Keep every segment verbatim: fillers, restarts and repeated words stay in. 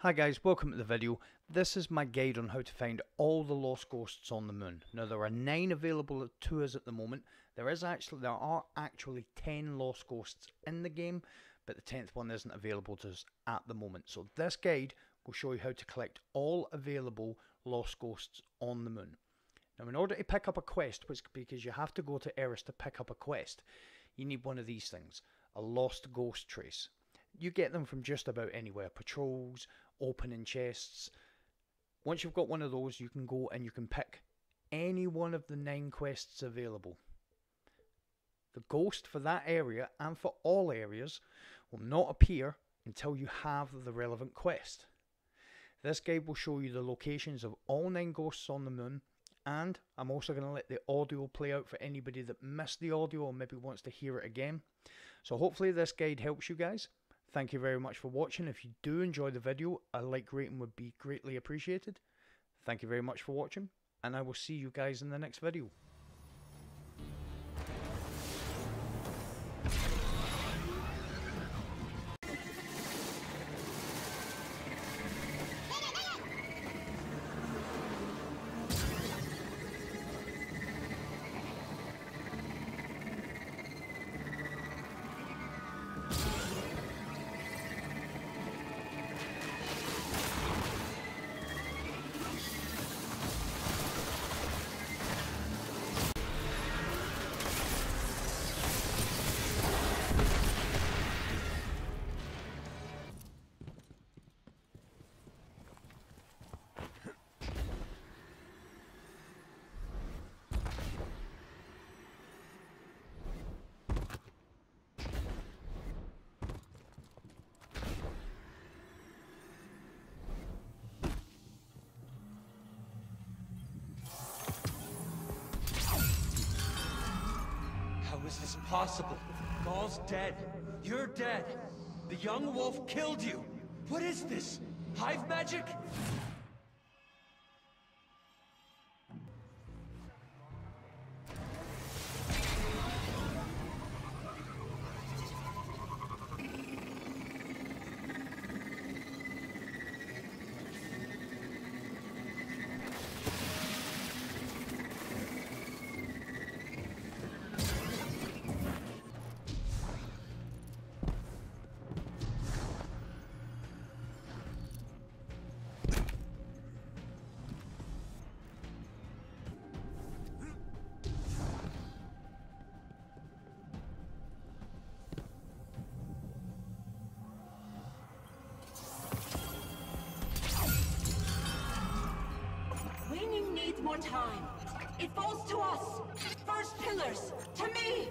Hi guys, welcome to the video. This is my guide on how to find all the lost ghosts on the moon. Now there are nine available to us at the moment. There is actually there are actually ten lost ghosts in the game, but the tenth one isn't available to us at the moment. So this guide will show you how to collect all available lost ghosts on the moon. Now in order to pick up a quest, which because you have to go to Eris to pick up a quest, you need one of these things, a lost ghost trace. You get them from just about anywhere, patrols, opening chests. Once you've got one of those, you can go and you can pick any one of the nine quests available. The ghost for that area and for all areas will not appear until you have the relevant quest. This guide will show you the locations of all nine ghosts on the moon, and I'm also going to let the audio play out for anybody that missed the audio or maybe wants to hear it again. So hopefully this guide helps you guys. Thank you very much for watching. If you do enjoy the video, a like rating would be greatly appreciated. Thank you very much for watching, and I will see you guys in the next video. How is this possible? Gaul's dead. You're dead. The young wolf killed you. What is this? Hive magic? Winning needs more time. It falls to us. First pillars, to me!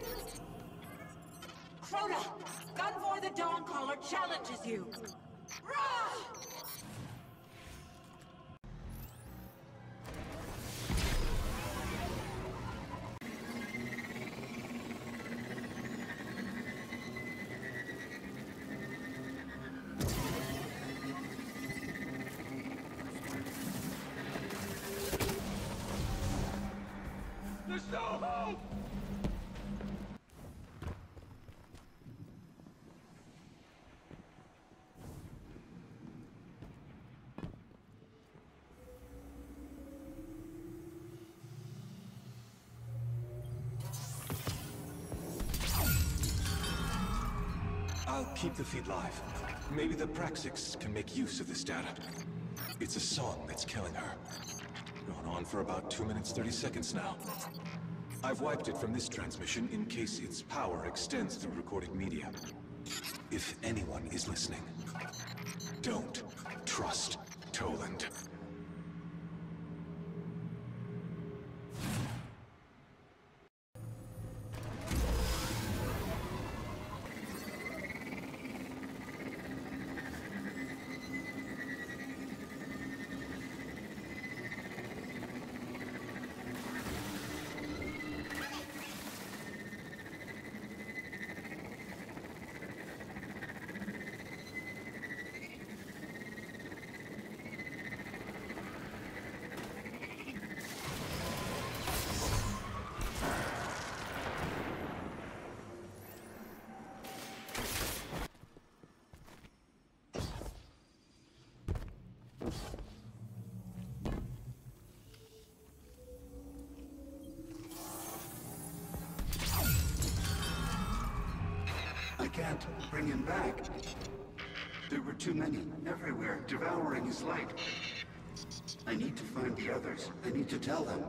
Crota, Gunvor the Dawncaller challenges you. Rah! There's no hope! I'll keep the feed live. Maybe the Praxics can make use of this data. It's a song that's killing her. Gone on for about two minutes thirty seconds now. I've wiped it from this transmission in case its power extends through recorded media. If anyone is listening, don't trust Toland. I can't bring him back. There were too many, everywhere, devouring his light. I need to find the others. I need to tell them.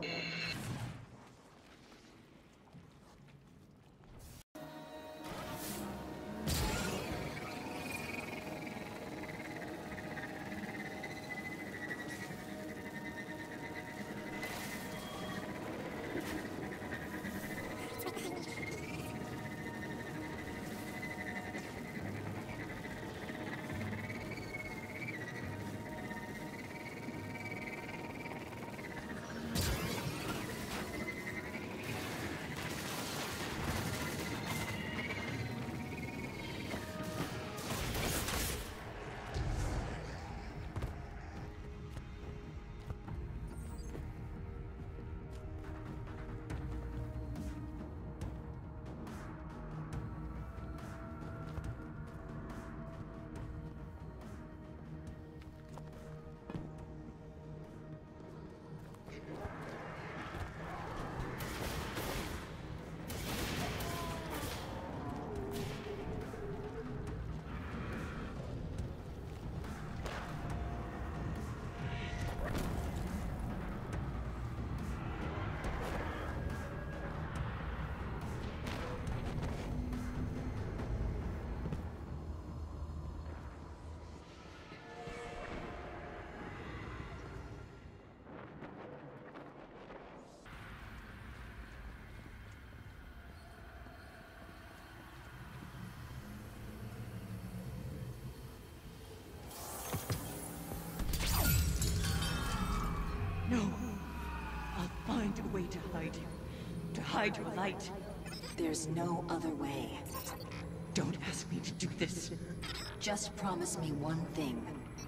No. I'll find a way to hide you. To hide your light. There's no other way. Don't ask me to do this. Just promise me one thing.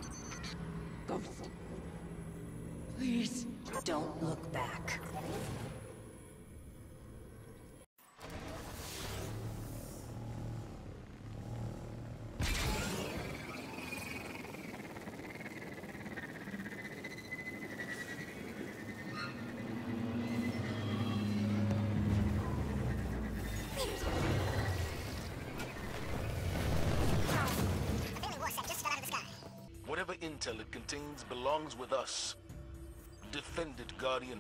Ghost. Please. Don't look back. Whatever intel it contains belongs with us. Defend it, Guardian.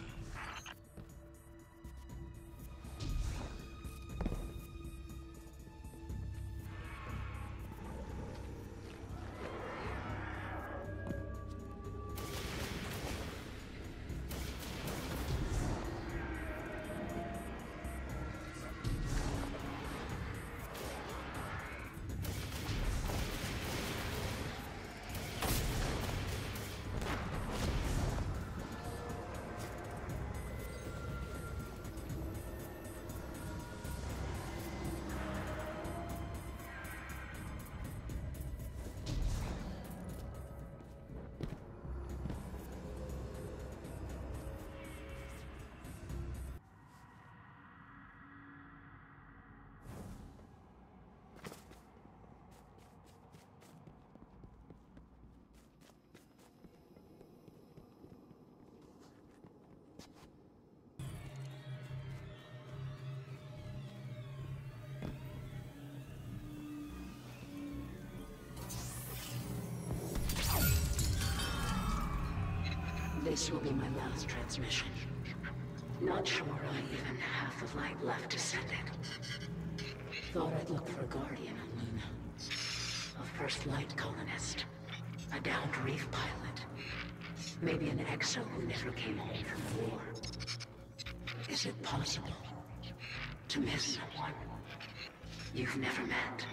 This will be my last transmission. Not sure I even have the light left to send it. Thought I'd look for a guardian on Luna. A First Light colonist. A downed reef pilot. Maybe an exo who never came home from war. Is it possible to miss someone you've never met?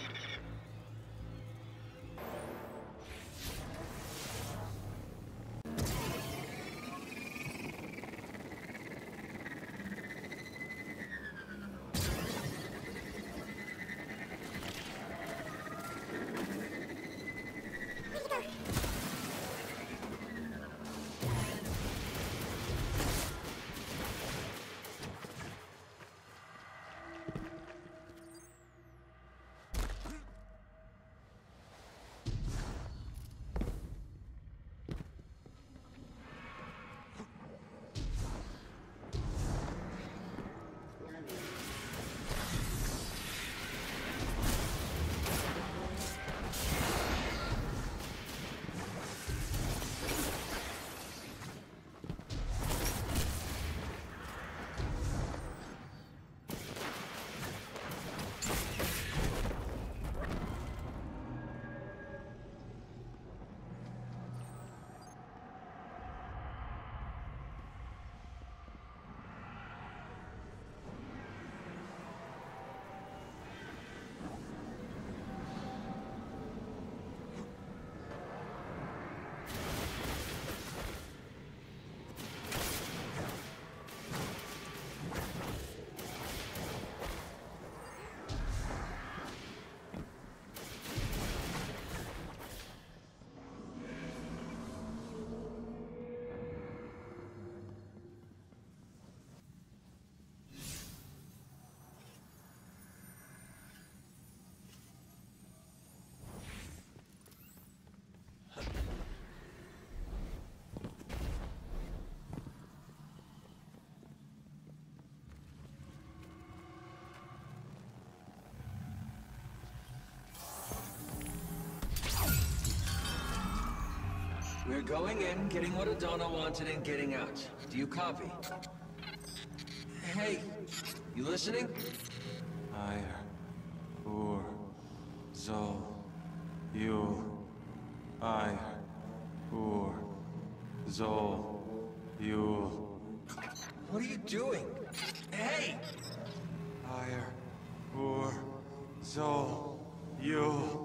We're going in, getting what Adana wanted, and getting out. Do you copy? Hey, you listening? Ire, Ur, Zol, Yul. Ire, Ur, Zol, Yul. What are you doing? Hey! Ire, Ur, Zol, Yul.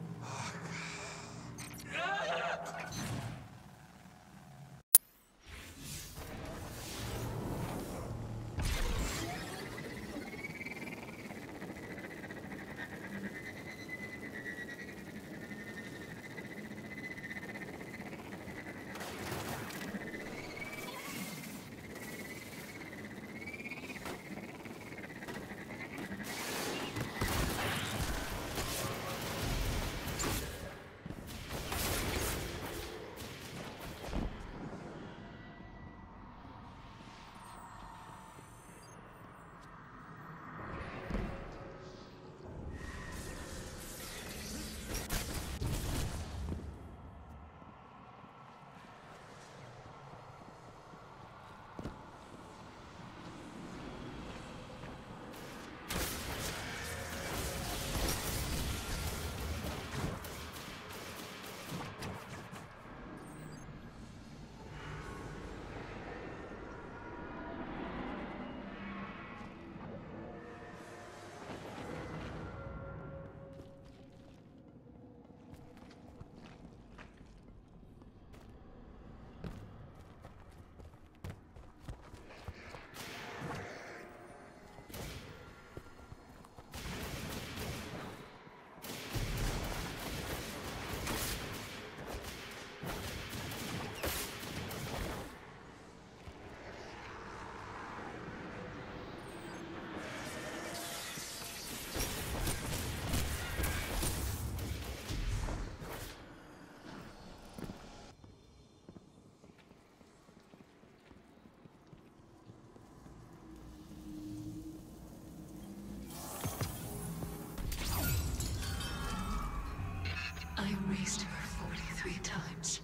I erased her forty-three times.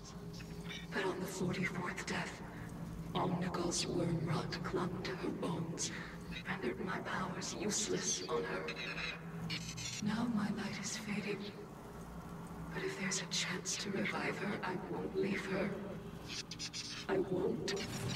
But on the forty-fourth death, Omnigal's worm rot clung to her bones, rendered my powers useless on her. Now my light is fading. But if there's a chance to revive her, I won't leave her. I won't.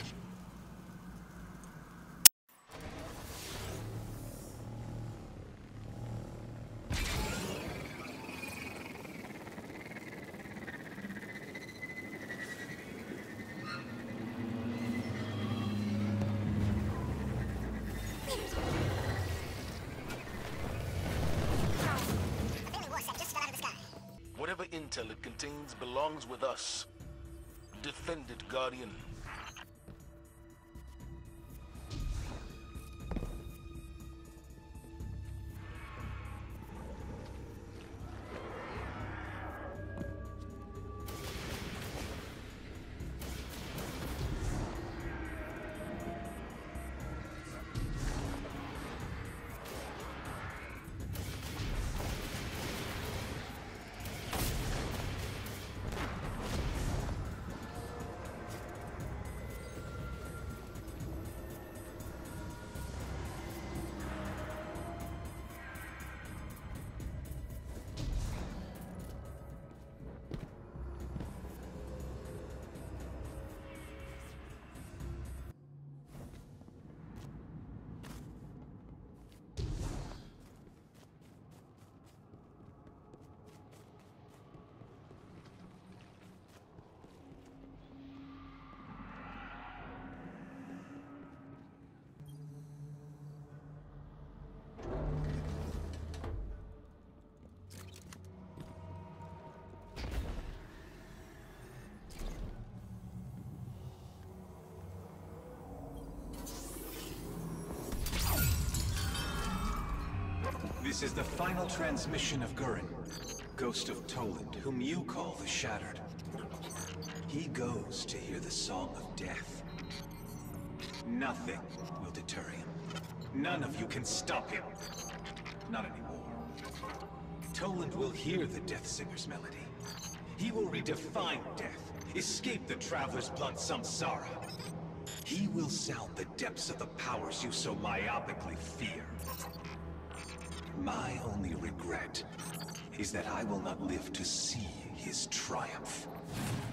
Whatever intel it contains belongs with us. Defend it, Guardian. This is the final transmission of Gurren, Ghost of Toland, whom you call the Shattered. He goes to hear the Song of Death. Nothing will deter him. None of you can stop him. Not anymore. Toland will hear the Death Singer's melody. He will redefine death, escape the Traveler's blunt samsara. He will sound the depths of the powers you so myopically fear. My only regret is that I will not live to see his triumph.